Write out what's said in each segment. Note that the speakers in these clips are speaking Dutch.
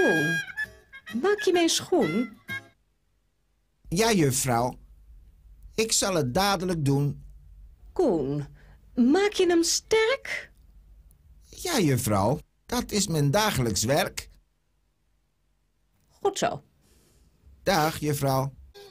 Koen, maak je mijn schoen? Ja, juffrouw. Ik zal het dadelijk doen. Koen, maak je hem sterk? Ja, juffrouw. Dat is mijn dagelijks werk. Goed zo. Dag, juffrouw.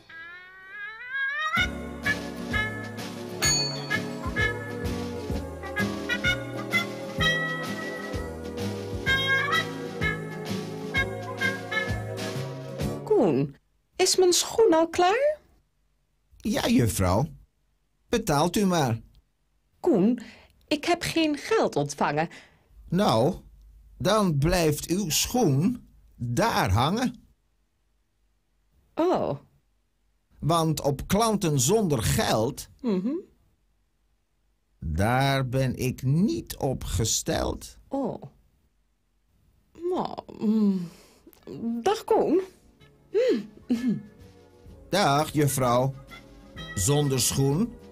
Koen, is mijn schoen al klaar? Ja, juffrouw. Betaalt u maar. Koen, ik heb geen geld ontvangen. Nou, dan blijft uw schoen daar hangen. Oh. Want op klanten zonder geld, daar ben ik niet op gesteld. Oh. Nou, dag Koen. Dag, juffrouw. Zonder schoen.